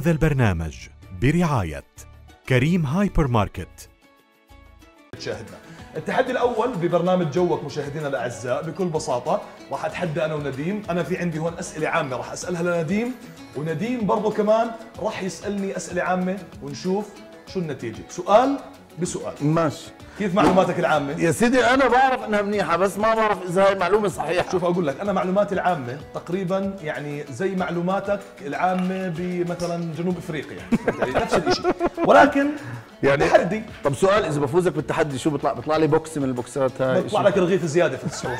هذا البرنامج برعاية كريم هايبر ماركت. تشاهدنا التحدي الاول ببرنامج جوك مشاهدينا الاعزاء بكل بساطه راح اتحدى انا ونديم. انا في عندي هون اسئله عامه راح اسالها لنديم، ونديم برضه كمان راح يسالني اسئله عامه ونشوف شو النتيجه، سؤال بسؤال. ماشي. كيف معلوماتك العامه؟ يا سيدي انا بعرف انها منيحه بس ما بعرف اذا هاي معلومه صحيحه. شوف اقول لك انا معلوماتي العامه تقريبا يعني زي معلوماتك العامه بمثلا جنوب افريقيا، يعني نفس الشيء، ولكن يعني تحدي. طب سؤال، اذا بفوزك بالتحدي شو بيطلع لي بوكس من البوكسات هاي؟ بيطلع لك رغيف زياده في السوق.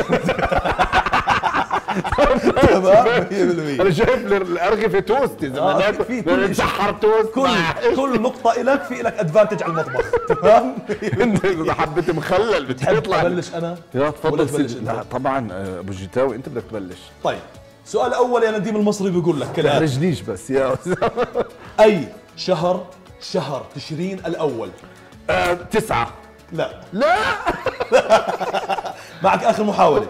انا شايف الارغفه توست يا زلمه، في كل نسحر توست، كل نقطه لك في لك ادفانتج على المطبخ. تمام. انت اذا حبيت مخلل بتحب ابلش انا؟ يا تفضل سيدي. لا طبعا ابو الجتاوي انت بدك تبلش. طيب السؤال الاول يا نديم المصري بيقول لك كالاتي: تحرجنيش بس يا اي شهر تشرين الاول؟ 9. لا معك اخر محاوله.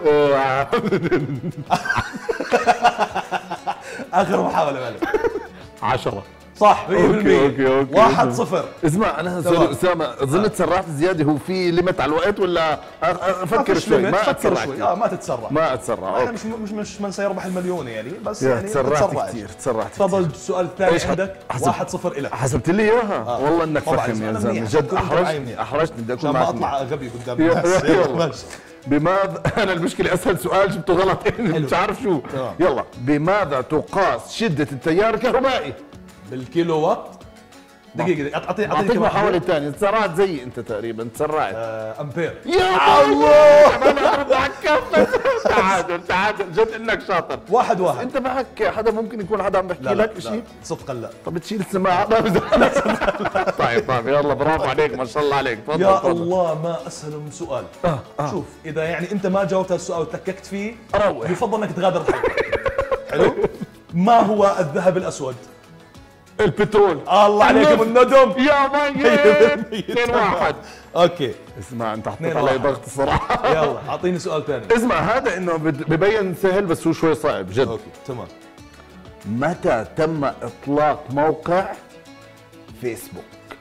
اخر محاوله مالك. 10. صح 100%. أوكي. 1-0. اسمع انا سوري اسامه، اظن تسرعت زياده. هو في ليميت على الوقت ولا افكر شوي؟ ما اتسرع كثير. ما تتسرع. ما اتسرع. احنا مش من سيربح المليون يعني، بس يعني تسرعت كثير. تفضل السؤال الثاني عندك. 1-0 لك. حسبت لي اياها. والله انك فخم يا زلمه، جد احرجتني. بدي اكون معك معك ما اطلع غبي قدام الناس. بماذا انا المشكله اسهل سؤال جبته غلط مش عارف شو. يلا، بماذا تقاس شده التيار الكهربائي؟ بالكيلو وات. دقيقة اعطيك محاولة ثانية. تسرعت زي انت تقريبا تسرعت. امبير. يا الله انا اربع كف. تعادل جد انك شاطر. 1-1. انت معك حدا ممكن يكون حدا عم بحكي لك شيء؟ صدقا لا. طب تشيل السماعة. طيب يلا برافو عليك، ما شاء الله عليك. تفضل. يا الله ما اسهل من سؤال. شوف اذا يعني انت ما جاوبت السؤال وتككت فيه روح. يفضل انك تغادر الحلقة. حلو. ما هو الذهب الاسود؟ البترول. الله عليك ابو الندم. يا ميت. 2-1. اوكي اسمع انت حطيت علي ضغط الصراحه. يلا اعطيني سؤال ثاني. اسمع هذا انه ببين سهل بس هو شوي صعب جد. اوكي تمام. متى تم اطلاق موقع فيسبوك؟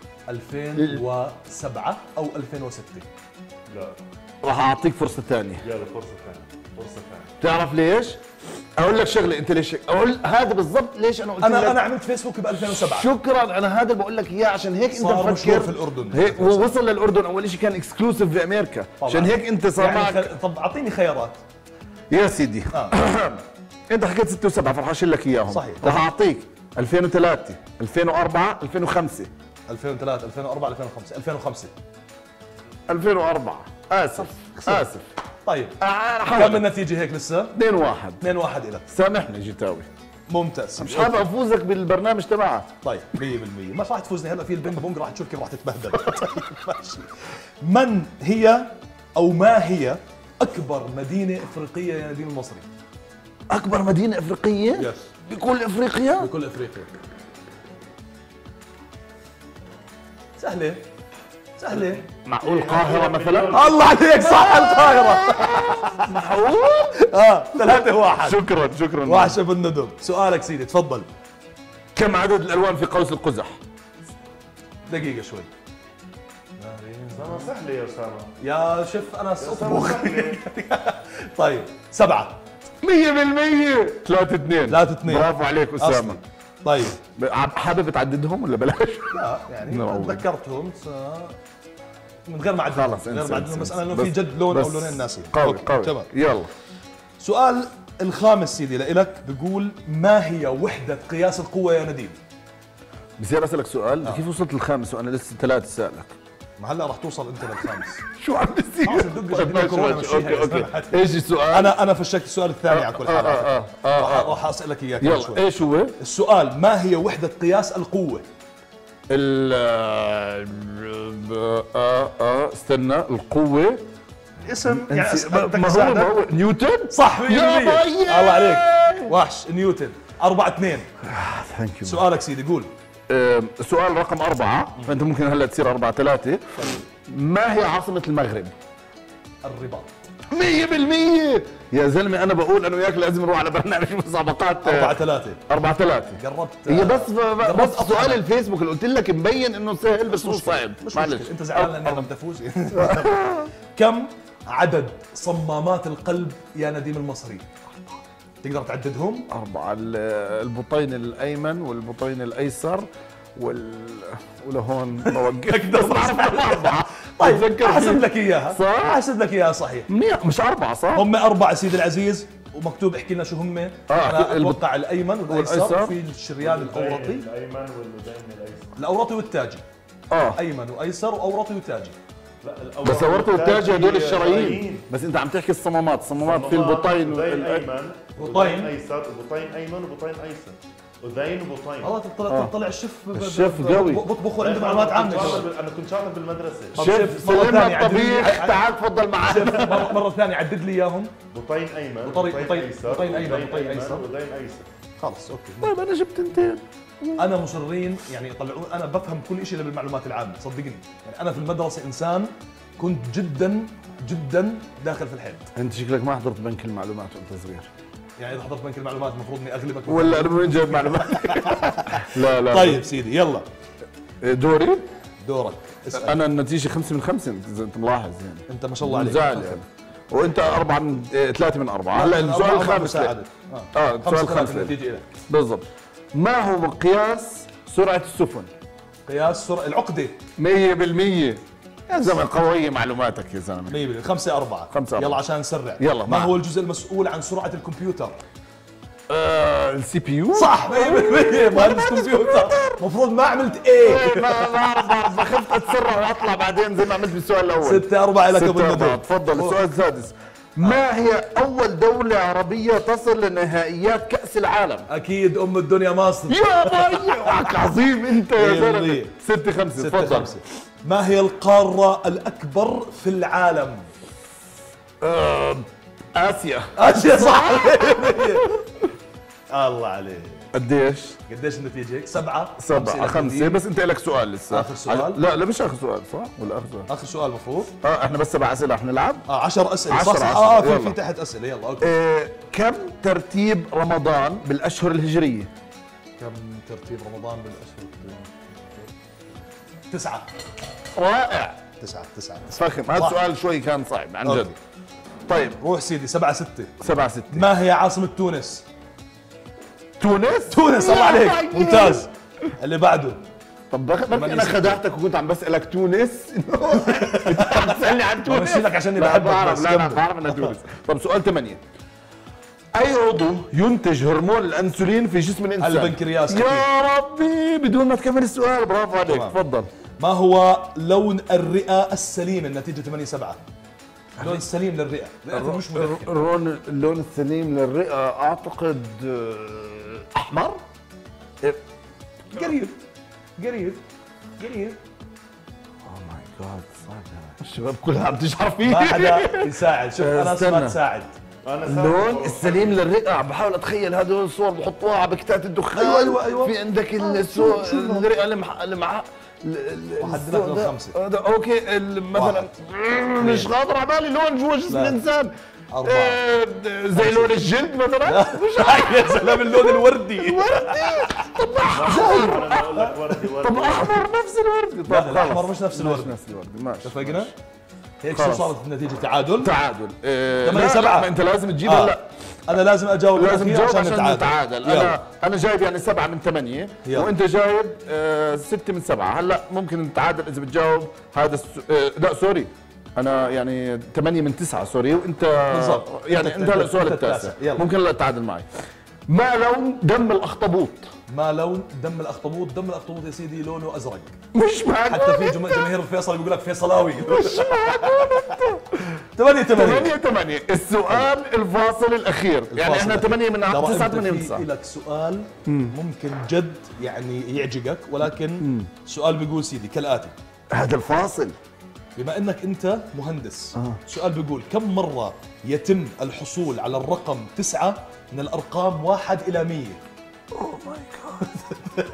2007 او 2006؟ لا راح اعطيك فرصه ثانيه. يلا فرصة ثانية. تعرف ليش؟ اقول لك شغله، انت ليش اقول هذا بالضبط؟ ليش انا قلت لك انا عملت فيسبوك ب 2007. شكرا، انا هذا اللي بقول لك اياه عشان هيك انت صار مشهور مفكر في الاردن. هيك هو وصل للاردن اول شيء، كان اكسكلوسيف بامريكا عشان هيك انت صار يعني معك. طب اعطيني خيارات. يا سيدي انت حكيت 6 و7 فرح اشيل لك اياهم. صحيح. رح اعطيك 2003 2004 2005. 2003 2004 2005. 2005. 2004. اسف. طيب كم النتيجة هيك لسه؟ 2-1. 2-1 إلك. سامحني جيتاوي، ممتاز. مش حابب افوزك بالبرنامج تبعك. طيب 100% مش راح تفوزني هلا في البينج بونج، راح تشوف كيف راح تتبهدل. طيب ماشي. من هي او ما هي اكبر مدينة افريقية يا نديم المصري؟ اكبر مدينة افريقية؟ يس. بكل افريقيا؟ بكل افريقيا. سهلة. معقول القاهرة مثلا؟ الله عليك صح القاهرة. معقول؟ 3-1. شكرا. وحش ابو الندم. سؤالك سيدي تفضل. كم عدد الالوان في قوس القزح؟ دقيقة شوي. أسامة سهلة يا أسامة. يا شف انا اطبخ. طيب 7. 100%. 3-2. 3-2. برافو عليك اسامة. طيب حابب تعددهم ولا بلاش؟ لا يعني No. تذكرتهم من غير ما اعدل. خلص من غير ما اعدل، بس انا انه بس- في جد لون بس او لونين ناسي. قوي تمام. يلا. سؤال الخامس سيدي لإلك بيقول: ما هي وحدة قياس القوة يا نديم؟ بصير اسالك سؤال، كيف وصلت للخامس وانا لسه 3 سالك؟ ما هلا رح توصل انت للخامس. شو عم بيصير؟ خلص ندق جبنا كورونا مشيها يا زلمة. اوكي. ايش السؤال؟ انا فشكت السؤال الثاني على كل حال. راح اسالك اياه كمان يلا شوي. ايش هو؟ السؤال: ما هي وحدة قياس القوة؟ استنى، القوة اسم يعني ما هو نيوتن؟ صح 100%. يا بيي. الله عليك وحش. نيوتن. 4-2. ثانك يو. سؤالك سيدي قول. سؤال رقم 4، فانت ممكن هلا تصير 4-3. ما هي عاصمة المغرب؟ الرباط. 100% يا زلمه، انا بقول انا وياك لازم نروح على برنامج مسابقات 4-3 4-3. قربت. هي بس قربت سؤال الفيسبوك اللي قلت لك مبين انه سهل بس مش صعب. مش معلش مشكلة. انت زعلان لاني انا بتفوز. كم عدد صمامات القلب يا نديم المصري؟ تقدر تعددهم؟ 4. البطين الايمن والبطين الايسر ولهون بوقف. تقدر بعرف 4. طيب احسب لك اياها. صح؟ احسب لك اياها صحيح. مش 4 صح؟ هم 4 سيدي العزيز، ومكتوب احكي لنا شو هم. انا اتوقع الايمن والايسر، وفي الشريان الاورطي. الايمن والأذين الايسر. الاورطي والتاجي. ايمن وايسر واورطي وتاجي. لا بس اورطي والتاجي هدول الشرايين، بس انت عم تحكي الصمامات في البطين بطين ايمن، بطين ايسر، بطين ايمن وبطين ايسر، اذين وبطين. والله طلع الشيف. الشيف قوي. بطبخوا عنده معلومات عامه. انا كنت شاطر بالمدرسه. شيف مرة سلمنا ثانية الطبيخ، تعال تفضل معنا. مرة ثانية عدد لي اياهم. بطين ايمن، بطين ايمن، بطين ايسر. وذين ايسر. خلص اوكي. طيب انا جبت 2. انا مصرين يعني يطلعون، انا بفهم كل شيء بالمعلومات العامه صدقني. يعني انا في المدرسه انسان كنت جدا داخل في الحيط. انت شكلك ما حضرت بنك المعلومات وانت صغير. يعني اذا حضرت بنك المعلومات المفروض اني اغلبك. ولا انا من وين جايب معلومات؟ لا طيب سيدي يلا دوري. دورك اسال. انا النتيجه 5 من 5 انت ملاحظ يعني. انت ما شاء الله عليك. زعل يعني. وانت 3 من 4. هلا السؤال الخامس. السؤال الخامس النتيجه لك. بالضبط. ما هو مقياس سرعه السفن؟ قياس سرعه العقده. 100% يا زلمه، قويه معلوماتك يا زلمه. 100%. 5-4. 5-4. يلا عشان نسرع. يلا ما هو الجزء المسؤول عن سرعه الكمبيوتر؟ السي بي يو. صح 100%. مهندس كمبيوتر. المفروض ما عملت ايه. ما بعرف، خفت اتسرع واطلع بعدين زي ما عملت بالسؤال الاول. 6-4 لك ابو 6-4. الندى. تفضل السؤال السادس. ما هي اول دولة عربية تصل لنهائيات كأس العالم؟ اكيد ام الدنيا مصر. يا باي عظيم انت يا زلمة. 6-5. تفضل. ما هي القارة الأكبر في العالم؟ آسيا. آسيا صح. الله عليك. قديش؟ قديش النتيجة؟ 7 5. بس انت لك سؤال لسه. آخر سؤال؟ لا مش آخر سؤال صح؟ ولا آخر سؤال؟ آخر سؤال المفروض. احنا بس 7 أسئلة رح نلعب. 10 أسئلة 10 صح؟ يلا. في تحت أسئلة يلا أوكي. كم ترتيب رمضان بالأشهر الهجرية؟ كم ترتيب رمضان بالأشهر؟ 9. رائع. 9. فخم. هذا السؤال شوي كان صعب عن جد. طيب روح سيدي 7-6. 7-6. ما هي عاصمة تونس؟ تونس الله عليك ممتاز. اللي بعده. طب انا خدعتك وكنت عم بسالك تونس. انت عم تسالني عن تونس. بمشي لك عشاني لا بحبك. بعرف. بس لا كمل. بعرف انها تونس. طب سؤال 8. اي عضو ينتج هرمون الانسولين في جسم الانسان؟ البنكرياس أكيد. يا ربي بدون ما تكمل السؤال. برافو عليك. تمام. تفضل. ما هو لون الرئة السليم؟ النتيجة 8-7. اللون السليم للرئة. رئة مش مدخن. اللون السليم للرئه اعتقد احمر. قريب. اوه ماي جاد صعب. الشباب كلها عم تشعر فيه. ما حدا يساعد. شوف انا استنى. ما تساعد. اللون السليم للرئه. عم بحاول اتخيل هدول الصور بحطوها على بكتات الدخان. أيوة. في عندك شو الرئه اللي مع وحدنا لك 5. اوكي مثلا مش خاطر على بالي لون جوا جسم لا. الانسان. 4. زي لون الجلد مثلا. مش عارف يا زلمه اللون الوردي. طب احمر نفس الورد. لا الاحمر مش نفس الورد. نفس الورد. ماشي. اتفقنا؟ هيك شو خلص. صارت النتيجة؟ تعادل. 8-7. لا، انت لازم تجيب هلا. انا لازم اجاوب لازم الأخير تجاوب عشان نتعادل. نتعادل. يلا. انا جايب يعني 7 من 8 يلا. وانت جايب 6 من 7. هلا ممكن نتعادل اذا بتجاوب هذا لا سوري، انا يعني 8 من 9 سوري، وانت بالضبط. يعني انت هلا السؤال أنت التاسع. يلا. ممكن هلا تتعادل معي. ما لون دم الاخطبوط؟ ما لون دم الاخطبوط؟ دم الاخطبوط يا سيدي لونه ازرق. مش معقول. حتى في جماهير الفيصل بيقول لك فيصلاوي. 8-8. 8. السؤال الفاصل الاخير يعني احنا 8 من 9 8 من 9. في لك سؤال ممكن جد يعني يعجقك، ولكن سؤال بيقول سيدي كالاتي. هذا الفاصل. بما انك انت مهندس، سؤال بيقول كم مرة يتم الحصول على الرقم 9 من الارقام 1 إلى 100؟ اوه ماي جاد.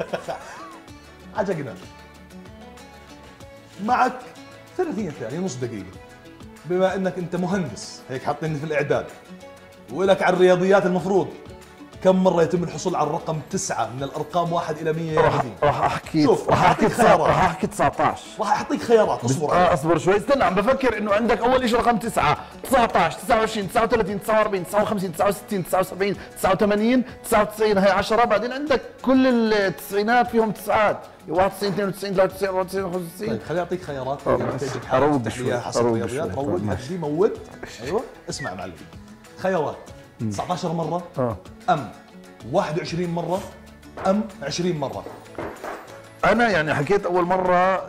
عجقنا. معك 30 ثانية، نص دقيقة. بما انك انت مهندس هيك حاطيني في الاعداد ولك على الرياضيات المفروض كم مرة يتم الحصول على الرقم 9 من الارقام 1 الى 100 يا نديم؟ راح احكي شوف، راح احكي خيارات. راح احكي 19. راح اعطيك خيارات اصبر علي. اصبر شوي استنى عم بفكر انه عندك اول شيء رقم 9 19 29 39 49 59 69 79 89 99 هي 10 بعدين عندك كل التسعينات فيهم تسعات 91 92 93 94 95 طيب خليني اعطيك خيارات تجيك أروق تفتح شوي، ليها حسب أروق الرياضيات شوي. روق ماشي. هدي موت. ايوه اسمع يا معلم، خيارات 19 مرة ام 21 مرة ام 20 مرة. انا يعني حكيت اول مره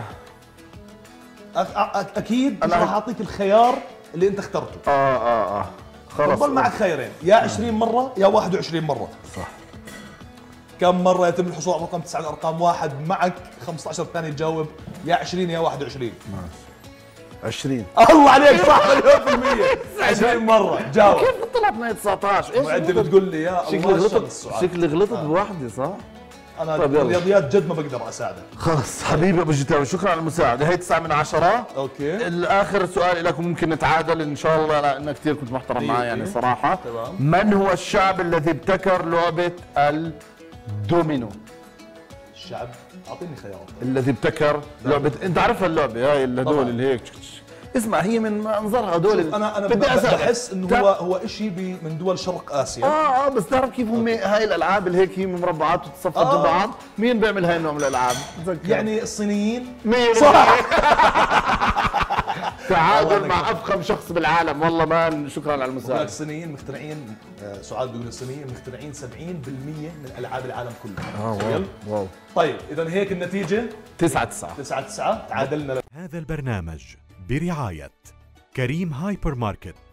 اكيد مش أنا- راح اعطيك الخيار اللي انت اخترته. خلص بضل معك خيارين، يا 20 مرة يا 21 مرة. صح. كم مرة يتم الحصول على رقم 9 الارقام واحد؟ معك 15 ثانية تجاوب، يا 20 يا 21. 20 الله عليك صح مليون في المية. 20 مرة جاوب. كيف طلعت معي 19 ايش وانت بتقول لي يا شكلي الله غلطت الشمس سعاد. شكلي غلطت بوحدة صح؟ انا طيب يلا. الرياضيات جد ما بقدر اساعدك. خلاص حبيبي ابو جتاوي شكرا على المساعدة هي 9 من 10. اوكي الاخر سؤال لكم ممكن نتعادل ان شاء الله لانك كثير كنت محترم معي يعني إيه. صراحة. تمام. من هو الشعب الذي ابتكر لعبة الدومينو؟ الشعب اعطيني خيارات. الذي ابتكر لعبة انت عارفها اللعبة هاي اللي هدول طبعاً. اللي هيك اسمع هي من منظرها هدول شوف، انا بدي أسألك. بحس انه هو شيء من دول شرق اسيا. بس تعرف كيف هم هاي الالعاب اللي هيك هي مربعات وتتصفى ضد بعض؟ مين بيعمل هاي النوع من الالعاب؟ تذكر. يعني الصينيين. صح تعادل والله مع افخم شخص بالعالم والله مان شكرا على بقول لك المساعدة. الصينيين مخترعين سعاد بيقول الصينيين مخترعين 70% من العاب العالم كله. واو تخيل؟ واو طيب اذا هيك النتيجه 9 9 تعادلنا. هذا البرنامج برعاية كريم هايبر ماركت